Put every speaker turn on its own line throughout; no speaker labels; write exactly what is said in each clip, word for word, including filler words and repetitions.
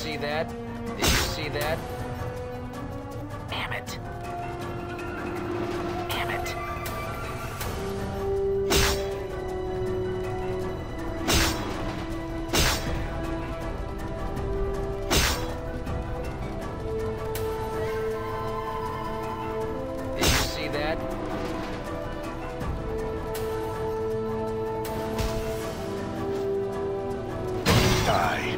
see that? Did you see that? Damn it. Damn it. Did you see that?
Die.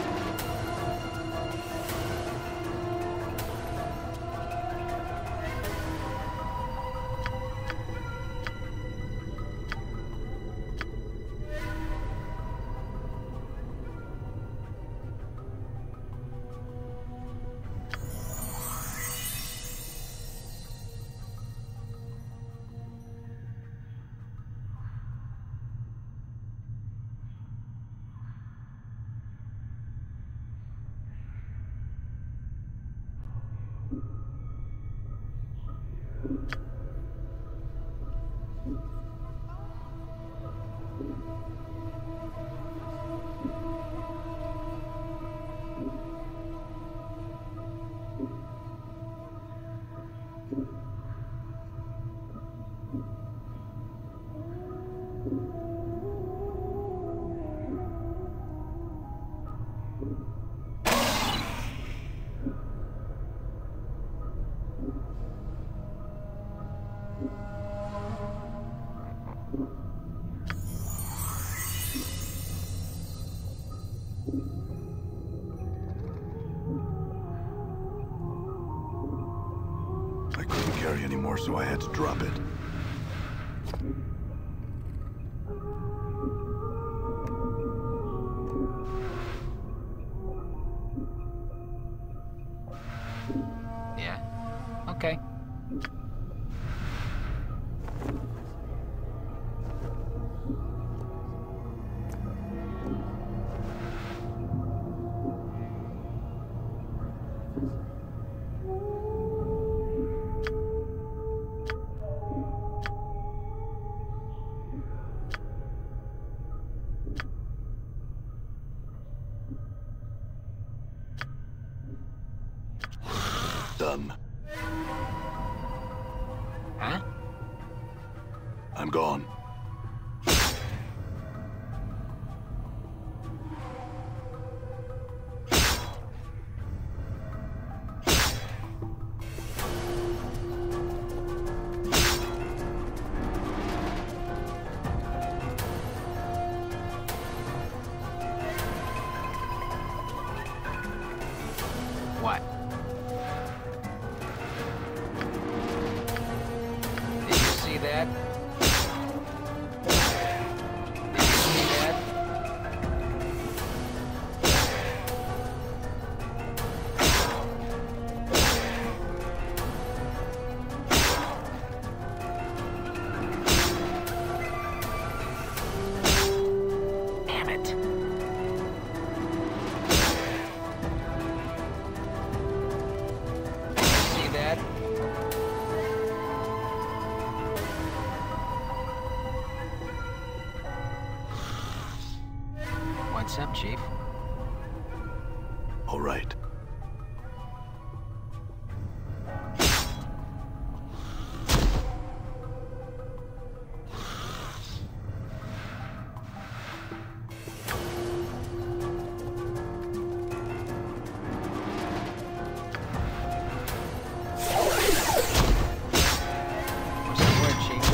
I couldn't carry anymore, so I had to drop it.
Yeah. Okay.
Done.
Huh?
I'm gone.
What? Did you see that? Did you see that? Damn it. See that? What's up, Chief?
All right.
What's the word, Chief?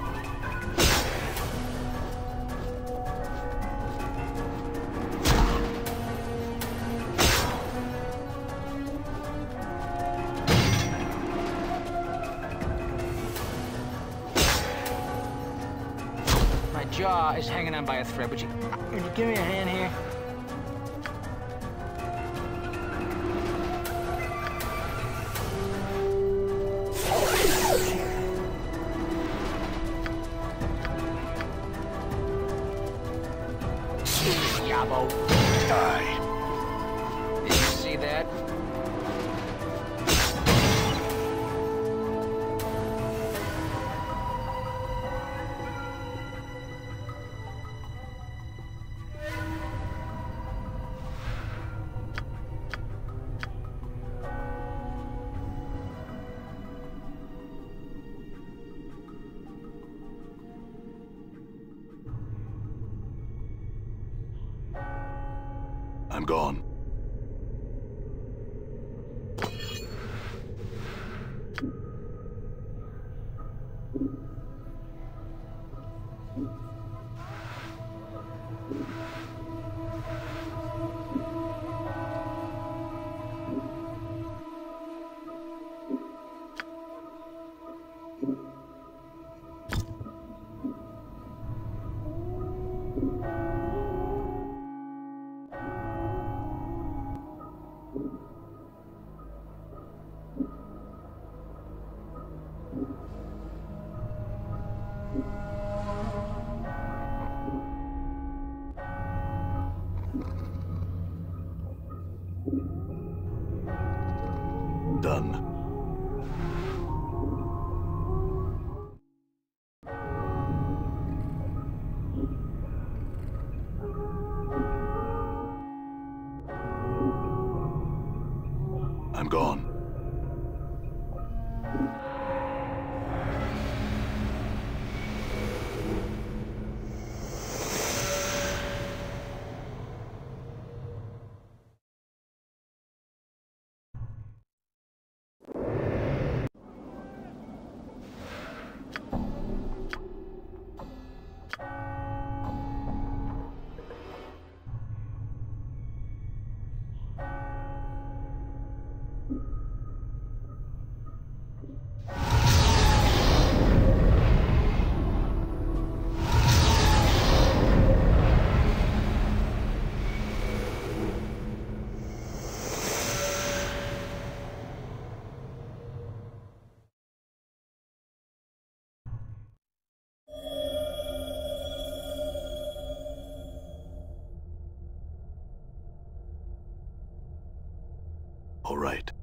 My jaw is hanging on by a thread. Would you, would you give me a hand here? Yabo.
Die.
Did you see that?
I'm gone. Done. I'm gone. All right.